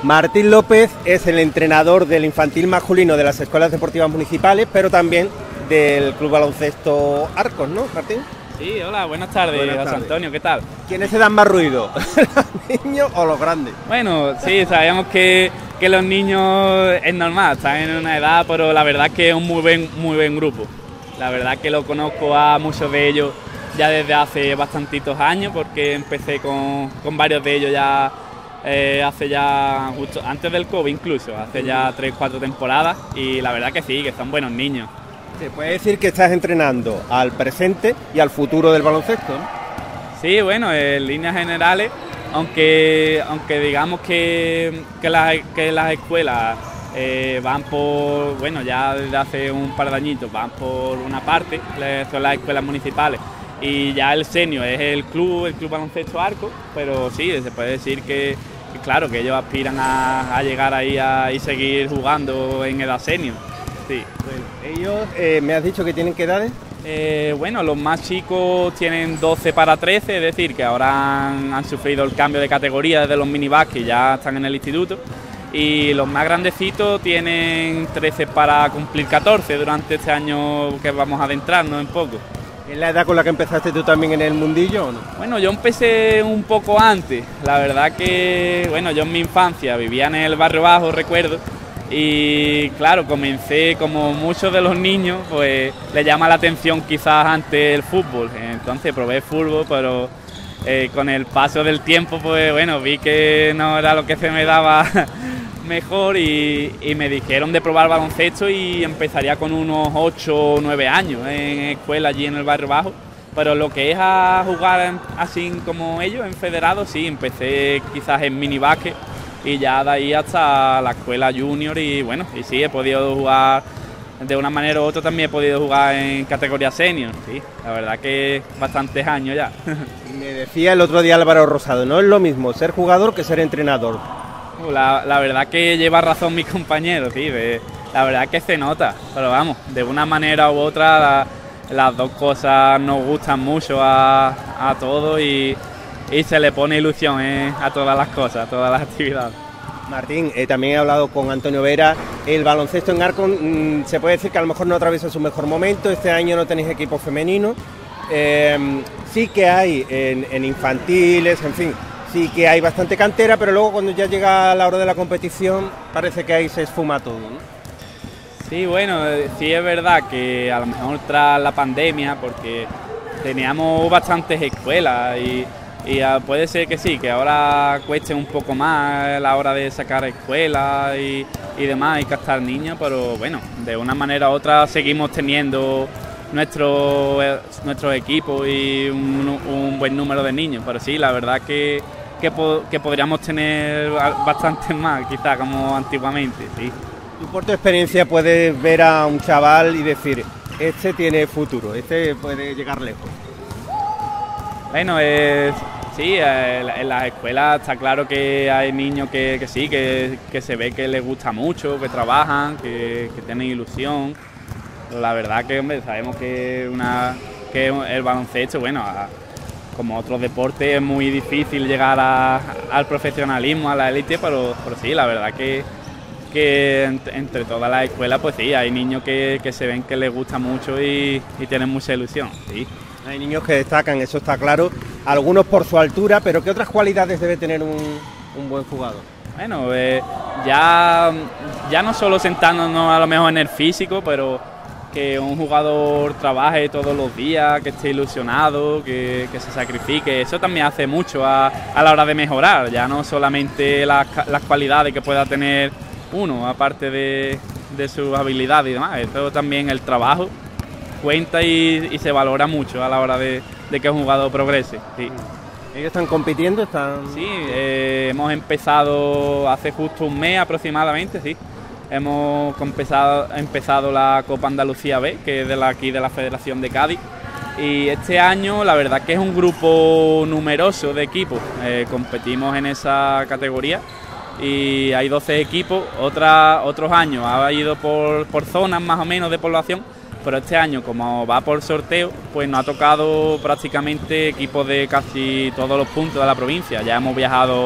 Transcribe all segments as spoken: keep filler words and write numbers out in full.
Martín López es el entrenador del infantil masculino de las escuelas deportivas municipales, pero también del Club Baloncesto Arcos, ¿no, Martín? Sí, hola, buenas tardes, buenas José tardes. Antonio, ¿qué tal? ¿Quiénes se dan más ruido, los niños o los grandes? Bueno, sí, sabemos que, que los niños es normal, están en una edad, pero la verdad que es un muy buen, muy buen grupo. La verdad que lo conozco a muchos de ellos ya desde hace bastantitos años, porque empecé con, con varios de ellos ya eh, hace ya, justo antes del COVID incluso, hace ya tres, cuatro temporadas, y la verdad que sí, que son buenos niños. Se puede decir que estás entrenando al presente y al futuro del baloncesto, ¿no? Sí, bueno, en líneas generales, aunque aunque digamos que, que, las, que las escuelas eh, van por, bueno, ya desde hace un par de añitos van por una parte, son las escuelas municipales, y ya el senior es el club, el Club Baloncesto Arcos, pero sí, se puede decir que, que claro, que ellos aspiran a, a llegar ahí a, y seguir jugando en edad senior. Sí. Bueno, ellos, eh, ¿me has dicho que tienen qué edades? Eh, bueno, los más chicos tienen doce para trece, es decir, que ahora han, han sufrido el cambio de categoría desde los minibásquet y ya están en el instituto. Y los más grandecitos tienen trece para cumplir catorce durante este año que vamos a adentrarnos en poco. ¿Es la edad con la que empezaste tú también en el mundillo o no? Bueno, yo empecé un poco antes. La verdad que, bueno, yo en mi infancia vivía en el barrio bajo, recuerdo. Y claro, comencé como muchos de los niños, pues le llama la atención quizás antes el fútbol. Entonces probé fútbol, pero eh, con el paso del tiempo, pues bueno, vi que no era lo que se me daba mejor y, y me dijeron de probar baloncesto y empezaría con unos ocho o nueve años en escuela allí en el barrio bajo. Pero lo que es a jugar así como ellos, en federado, sí, empecé quizás en minibásquet. Y ya de ahí hasta la escuela junior y bueno, y sí, he podido jugar de una manera u otra, también he podido jugar en categoría senior, sí, la verdad que bastantes años ya. Me decía el otro día Álvaro Rosado, no es lo mismo ser jugador que ser entrenador. La, la verdad que lleva razón mis compañeros, sí, de, la verdad que se nota, pero vamos, de una manera u otra la, las dos cosas nos gustan mucho a, a todos y... y se le pone ilusión eh, a todas las cosas, a todas las actividades. Martín, eh, también he hablado con Antonio Vera. El baloncesto en Arcos mmm, se puede decir que a lo mejor no atraviesa su mejor momento. Este año no tenéis equipo femenino. Eh, sí que hay en, en infantiles, en fin, sí que hay bastante cantera, pero luego cuando ya llega la hora de la competición parece que ahí se esfuma todo, ¿no? Sí, bueno, sí es verdad que a lo mejor tras la pandemia, porque teníamos bastantes escuelas y... Y uh, puede ser que sí, que ahora cueste un poco más a la hora de sacar escuelas y, y demás, y captar niños, pero bueno, de una manera u otra seguimos teniendo nuestro, eh, nuestros equipos y un, un buen número de niños, pero sí, la verdad que, que, po que podríamos tener bastantes más, quizás como antiguamente, sí. Tú por tu experiencia puedes ver a un chaval y decir, este tiene futuro, este puede llegar lejos. Bueno, eh, sí, en las escuelas está claro que hay niños que, que sí, que, que se ve que les gusta mucho, que trabajan, que, que tienen ilusión. Pero la verdad que, hombre, sabemos que, una, que el baloncesto, bueno, a, como otros deportes es muy difícil llegar a, al profesionalismo, a la élite, pero, pero sí, la verdad que, que entre, entre todas las escuelas, pues sí, hay niños que, que se ven que les gusta mucho y, y tienen mucha ilusión, sí. Hay niños que destacan, eso está claro, algunos por su altura, pero ¿qué otras cualidades debe tener un, un buen jugador? Bueno, eh, ya, ya no solo sentándonos a lo mejor en el físico, pero que un jugador trabaje todos los días, que esté ilusionado, que, que se sacrifique, eso también hace mucho a, a la hora de mejorar, ya no solamente las, las cualidades que pueda tener uno, aparte de, de sus habilidades y demás, eso también el trabajo cuenta y, y se valora mucho a la hora de, de que un jugador progrese. Sí. ¿Ellos están compitiendo? Están... Sí, eh, hemos empezado hace justo un mes aproximadamente, sí. Hemos empezado, empezado la Copa Andalucía B, que es de la, aquí de la Federación de Cádiz. Y este año la verdad que es un grupo numeroso de equipos. Eh, competimos en esa categoría y hay doce equipos. Otra, otros años ha ido por, por zonas más o menos de población. Pero este año, como va por sorteo, pues nos ha tocado prácticamente equipos de casi todos los puntos de la provincia. Ya hemos viajado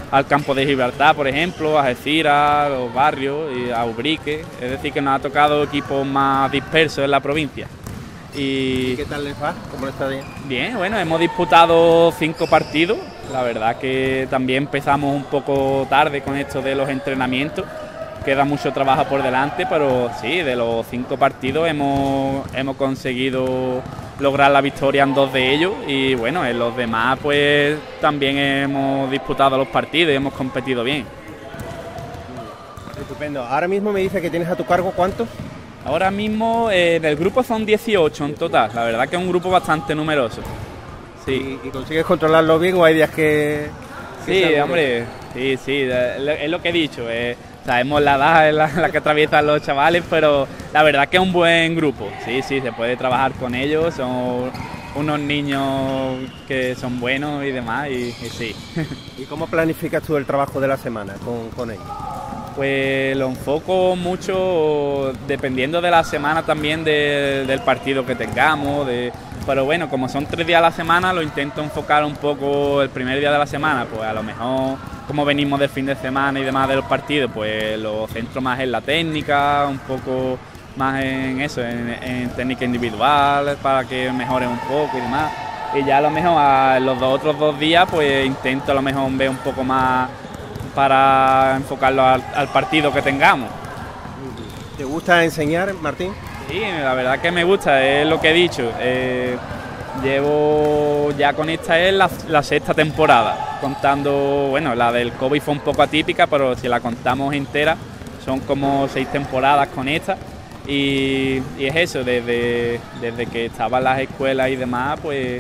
al campo de Gibraltar, por ejemplo, a Algeciras, a los barrios, y a Ubrique. Es decir, que nos ha tocado equipos más dispersos en la provincia. ¿Y, ¿Y qué tal les va? ¿Cómo les está bien? Bien, bueno, hemos disputado cinco partidos. La verdad que también empezamos un poco tarde con esto de los entrenamientos. Queda mucho trabajo por delante, pero sí, de los cinco partidos hemos, hemos conseguido lograr la victoria en dos de ellos y bueno, en los demás pues también hemos disputado los partidos y hemos competido bien. Estupendo. Ahora mismo me dice que tienes a tu cargo ¿cuántos? Ahora mismo eh, en el grupo son dieciocho en total, la verdad que es un grupo bastante numeroso. Sí. ¿Y, y consigues controlarlo bien o hay días que...? que sí, hombre, sí, sí, es lo que he dicho. Eh, Sabemos la edad en la, en la que atraviesan los chavales, pero la verdad que es un buen grupo. Sí, sí, se puede trabajar con ellos, son unos niños que son buenos y demás, y, y sí. ¿Y cómo planificas tú el trabajo de la semana con, con ellos? Pues lo enfoco mucho dependiendo de la semana también de, del partido que tengamos, de, pero bueno, como son tres días a la semana, lo intento enfocar un poco el primer día de la semana, pues a lo mejor como venimos del fin de semana y demás de los partidos, pues lo centro más en la técnica, un poco más en eso, en, en técnica individual, para que mejoren un poco y demás. Y ya a lo mejor a los dos, otros dos días, pues intento a lo mejor ver un poco más para enfocarlo al, al partido que tengamos. ¿Te gusta enseñar, Martín? Sí, la verdad que me gusta, es lo que he dicho. Eh, llevo ya con esta es la, la sexta temporada, contando, bueno, la del COVID fue un poco atípica, pero si la contamos entera, son como seis temporadas con esta. Y, y es eso, desde, desde que estaba en las escuelas y demás, pues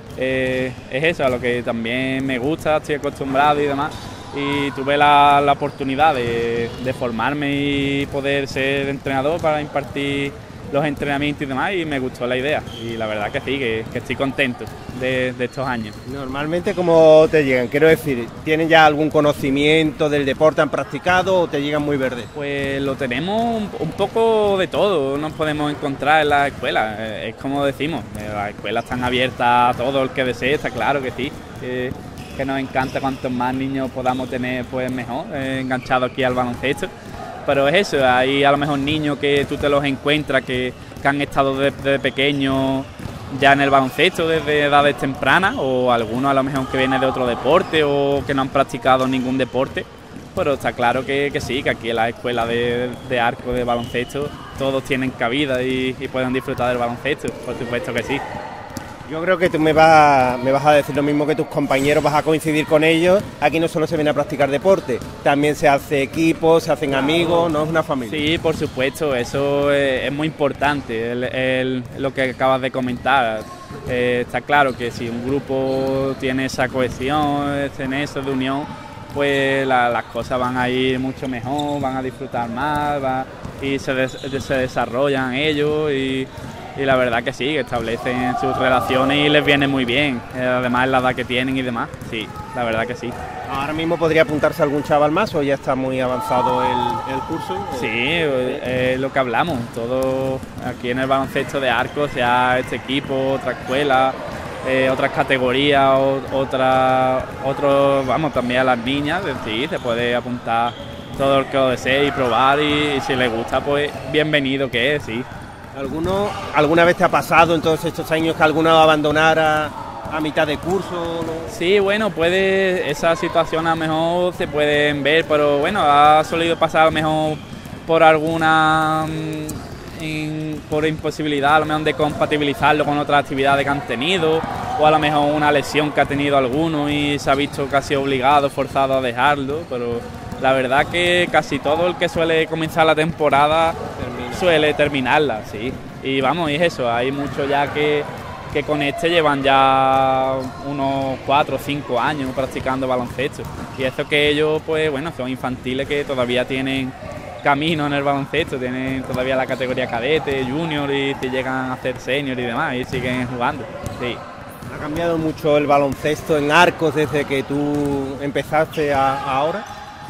eh, es eso, a lo que también me gusta, estoy acostumbrado y demás. Y tuve la, la oportunidad de, de formarme y poder ser entrenador para impartir los entrenamientos y demás, y me gustó la idea y la verdad que sí, que, que estoy contento de, de estos años. Normalmente, ¿cómo te llegan? Quiero decir, ¿tienen ya algún conocimiento del deporte, han practicado o te llegan muy verdes? Pues lo tenemos un, un poco de todo, nos podemos encontrar en las escuelas, es como decimos, las escuelas están abiertas a todo el que desee, está claro que sí. Eh, que nos encanta cuantos más niños podamos tener, pues mejor, eh, enganchados aquí al baloncesto. Pero es eso, hay a lo mejor niños que tú te los encuentras que, que han estado desde pequeños ya en el baloncesto desde edades tempranas, o algunos a lo mejor que vienen de otro deporte o que no han practicado ningún deporte. Pero está claro que, que sí, que aquí en la escuela de, de arco de baloncesto todos tienen cabida y, y pueden disfrutar del baloncesto, por supuesto que sí. Yo creo que tú me vas, me vas a decir lo mismo que tus compañeros, vas a coincidir con ellos. Aquí no solo se viene a practicar deporte, también se hace equipo, se hacen amigos, no es una familia. Sí, por supuesto, eso es, es muy importante, el, el, lo que acabas de comentar. Eh, está claro que si un grupo tiene esa cohesión, en eso de unión, pues la, las cosas van a ir mucho mejor, van a disfrutar más, va, y se, des, se desarrollan ellos y... Y la verdad que sí, que establecen sus relaciones y les viene muy bien, además la edad que tienen y demás, sí, la verdad que sí. ¿Ahora mismo podría apuntarse algún chaval más o ya está muy avanzado el, el curso? Sí, es eh, lo que hablamos, todo aquí en el baloncesto de arco, sea este equipo, otra escuela, eh, otras categorías, o, otra, otros, vamos, también a las niñas, sí, se puede apuntar todo el que lo desee y probar y, y si les gusta, pues bienvenido que es, sí. ¿Alguno, ¿Alguna vez te ha pasado en todos estos años que alguno abandonara a mitad de curso? ¿No? Sí, bueno, puede, esa situación a lo mejor se pueden ver, pero bueno, ha solido pasar a lo mejor por alguna in, por imposibilidad a lo mejor de compatibilizarlo con otras actividades que han tenido, o a lo mejor una lesión que ha tenido alguno y se ha visto casi obligado, forzado a dejarlo, pero la verdad que casi todo el que suele comenzar la temporada suele terminarla, sí. Y vamos, y es eso, hay muchos ya que, que con este llevan ya unos cuatro o cinco años practicando baloncesto. Y eso que ellos, pues bueno, son infantiles que todavía tienen camino en el baloncesto, tienen todavía la categoría cadete, junior y si llegan a ser senior y demás y siguen jugando, sí. ¿Ha cambiado mucho el baloncesto en arcos desde que tú empezaste a, a ahora?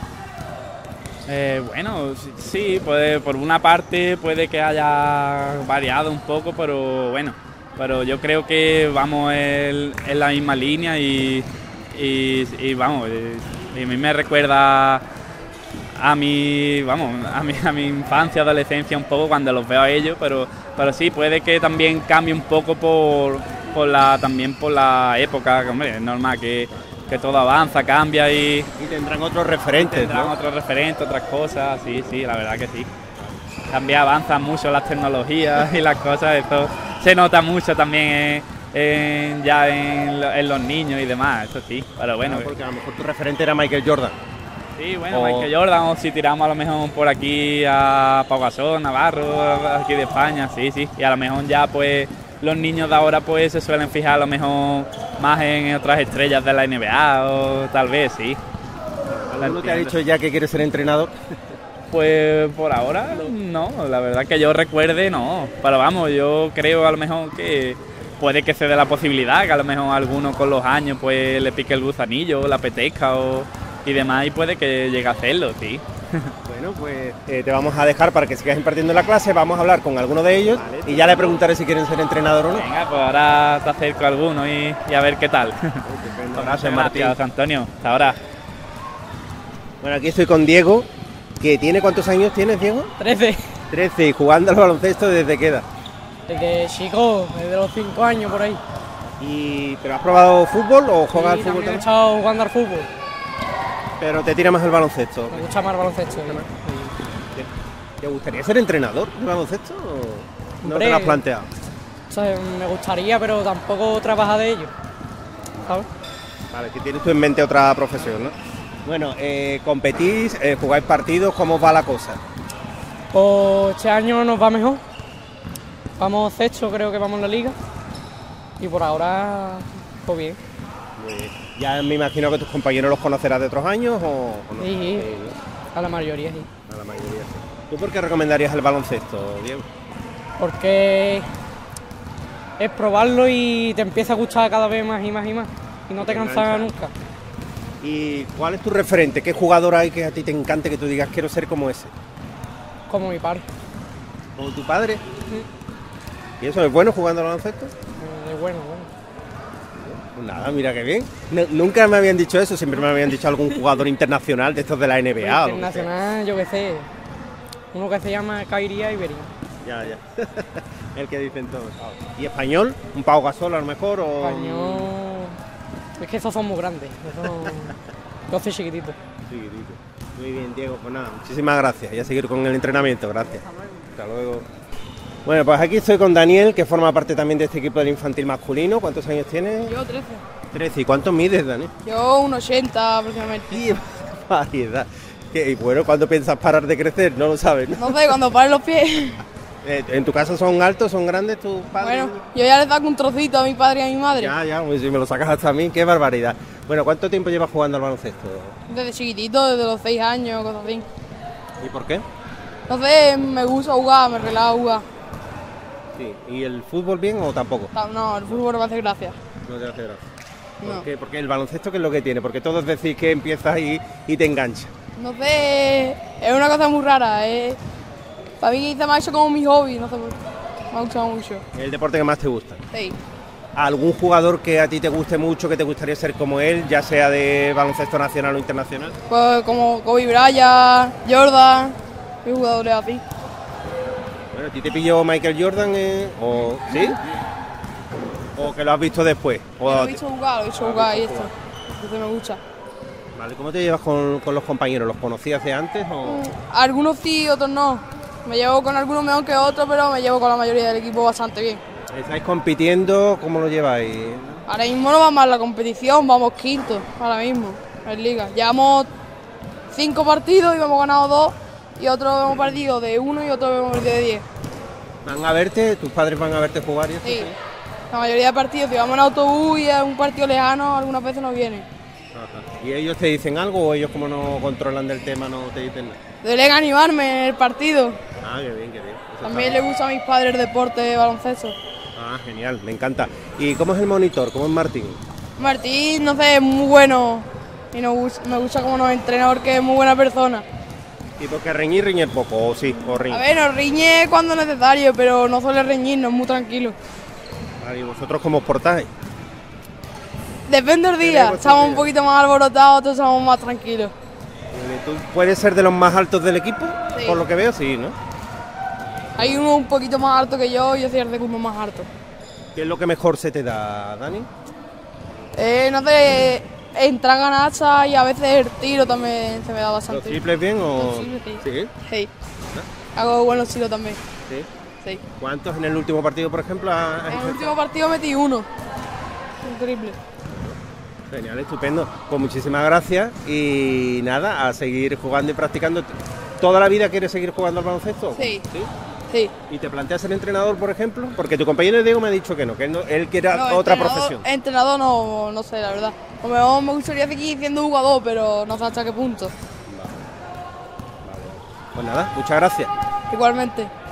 Eh, bueno, sí, puede, por una parte puede que haya variado un poco, pero bueno, pero yo creo que vamos en, en la misma línea y, y, y vamos, Y a mí me recuerda a mi, vamos, a mi, a mi infancia, adolescencia un poco cuando los veo a ellos, pero, pero sí, puede que también cambie un poco por, por la, también por la época, que, hombre, es normal que, que todo avanza, cambia y... Y tendrán otros referentes, tendrán ¿no? otros referentes, otras cosas, sí, sí, la verdad que sí. También avanzan mucho las tecnologías y las cosas, eso se nota mucho también en, en, ya en, en los niños y demás, eso sí, pero bueno. No, porque a lo mejor tu referente era Michael Jordan. Sí, bueno, o... Michael Jordan, o si tiramos a lo mejor por aquí a Pau Gasol, Navarro, aquí de España, sí, sí. Y a lo mejor ya pues los niños de ahora pues se suelen fijar a lo mejor más en otras estrellas de la N B A o tal vez, sí. ¿Alguno te ha dicho ya que quieres ser entrenador? Pues por ahora no, la verdad que yo recuerde no. Pero vamos, yo creo a lo mejor que puede que se dé la posibilidad, que a lo mejor alguno con los años pues le pique el gusanillo, la apetezca o... y demás, y puede que llegue a hacerlo, sí. Bueno, pues eh, te vamos a dejar para que sigas impartiendo la clase, vamos a hablar con alguno de ellos, vale, y ya le preguntaré si quieren ser entrenador o no. Venga, pues ahora te acerco a alguno y, y a ver qué tal. Estupendo, gracias, Martín. Gracias, Antonio. Hasta ahora. Bueno, aquí estoy con Diego, que tiene, ¿cuántos años tienes, Diego? trece. trece, y jugando al baloncesto ¿desde qué edad? Desde chico, desde los cinco años por ahí. Y, ¿pero has probado fútbol o juegas al Sí, fútbol también he también? estado jugando al fútbol. Pero te tira más el baloncesto. Me gusta más el baloncesto. ¿Te gustaría ser entrenador de baloncesto o no Hombre, te lo has planteado? O sea, me gustaría, pero tampoco trabajar de ello. ¿Sabes? Vale, que tienes tú en mente otra profesión, ¿no? Bueno, eh, competís, eh, jugáis partidos, ¿cómo os va la cosa? Pues este año nos va mejor. Vamos sexto, creo que vamos en la liga. Y por ahora, pues bien. Muy bien. Ya me imagino que tus compañeros los conocerás de otros años o, o no. Sí, sí. Sí, ¿no? A la mayoría sí. A la mayoría sí. ¿Tú por qué recomendarías el baloncesto, Diego? Porque es probarlo y te empieza a gustar cada vez más y más y más. Y no te Te cansas engancha. nunca. ¿Y cuál es tu referente? ¿Qué jugador hay que a ti te encante que tú digas quiero ser como ese? Como mi padre. ¿Como tu padre? ¿Y eso es bueno jugando al baloncesto? Eh, De bueno, bueno. Pues nada, mira qué bien. No- nunca me habían dicho eso, siempre me habían dicho algún jugador internacional de estos de la N B A. o lo que sea. Internacional, yo qué sé. Uno que se llama Kyrie Irving. Ya, ya. El que dicen todos. ¿Y español? ¿Un Pau Gasol a lo mejor? O... Español. Es que esos son muy grandes. Esos... Yo soy chiquitito. Chiquitito. Muy bien, Diego. Pues nada, muchísimas gracias. Y a seguir con el entrenamiento. Gracias. Hasta luego. Bueno, pues aquí estoy con Daniel, que forma parte también de este equipo del infantil masculino. ¿Cuántos años tienes? Yo trece. trece. ¿Y cuánto mides, Daniel? Yo un ochenta aproximadamente. ¡Qué variedad! ¿Qué? Y bueno, ¿cuándo piensas parar de crecer? No lo sabes, ¿no? No sé, cuando paren los pies. Eh, ¿En tu casa son altos, son grandes tus padres? Bueno, yo ya les saco un trocito a mi padre y a mi madre. Ya, ya, pues si me lo sacas hasta a mí, qué barbaridad. Bueno, ¿cuánto tiempo llevas jugando al baloncesto? Desde chiquitito, desde los seis años, cosas así. ¿Y por qué? No sé, me gusta jugar, me relaja jugar. Sí. ¿Y el fútbol bien o tampoco? Ta- No, el fútbol no me hace gracia. No te hace gracia. ¿Por No. qué? Porque el baloncesto, ¿qué es lo que tiene? Porque todos decís que empiezas y, y te engancha. No sé, es una cosa muy rara. Es... Para mí se me ha hecho como mi hobby, no sé por qué. Me ha gustado mucho. Es el deporte que más te gusta. Sí. ¿Algún jugador que a ti te guste mucho, que te gustaría ser como él, ya sea de baloncesto nacional o internacional? Pues como Kobe Bryant, Jordan, y jugadores así. Bueno, ¿a ti te pilló Michael Jordan? eh? ¿O sí? ¿O que lo has visto después? ¿O Lo he te- visto jugar, lo he visto jugar y esto. Esto me gusta. Vale, ¿cómo te llevas con, con los compañeros? ¿Los conocías de antes o...? Algunos sí, otros no. Me llevo con algunos mejor que otros, pero me llevo con la mayoría del equipo bastante bien. ¿Estáis compitiendo? ¿Cómo lo lleváis? Ahora mismo no va mal la competición, vamos quinto, ahora mismo, en liga. Llevamos cinco partidos y hemos ganado dos, y otros hemos perdido de uno y otros hemos perdido de diez. ¿Van a verte? ¿Tus padres van a verte jugar y eso? Sí, la mayoría de partidos, si vamos en autobús y es un partido lejano, algunas veces no vienen. Ajá. ¿Y ellos te dicen algo o ellos como no controlan del tema no te dicen nada? Deben animarme en el partido. Ah, qué bien, qué bien. Eso También está- le gusta a mis padres el deporte de baloncesto. Ah, genial, me encanta. ¿Y cómo es el monitor? ¿Cómo es Martín? Martín, no sé, es muy bueno y nos gus- me gusta cómo nos entrena porque es muy buena persona. ¿Y porque reñir, reñir poco? ¿O sí? ¿O riñe? A ver, nos riñe cuando es necesario, pero no suele reñirnos, es muy tranquilo. Vale, ¿y vosotros cómo os portáis? Depende del día. Estamos un poquito más alborotados, otros estamos más tranquilos. ¿Tú puedes ser de los más altos del equipo? Sí. Por lo que veo, sí, ¿no? Hay uno un poquito más alto que yo y yo soy el de uno más alto. ¿Qué es lo que mejor se te da, Dani? Eh, no sé, entrar ganazas y a veces el tiro también se me da ¿Los bastante. triples bien o...? Los triples, sí. ¿Sí? Sí. Hago buenos tiros también. ¿Sí? Sí. ¿Cuántos en el último partido, por ejemplo? has En el hecho? último partido metí uno. Un triple. Genial, estupendo. Pues muchísimas gracias y nada, a seguir jugando y practicando. ¿Toda la vida quieres seguir jugando al baloncesto? Sí. ¿Sí? Sí. ¿Y te planteas ser entrenador, por ejemplo? Porque tu compañero Diego me ha dicho que no, que él, no, él quiere No, otra entrenador- profesión. Entrenador no, no sé, la verdad. A lo mejor me gustaría seguir siendo jugador, pero no sé hasta qué punto. Pues nada, muchas gracias. Igualmente.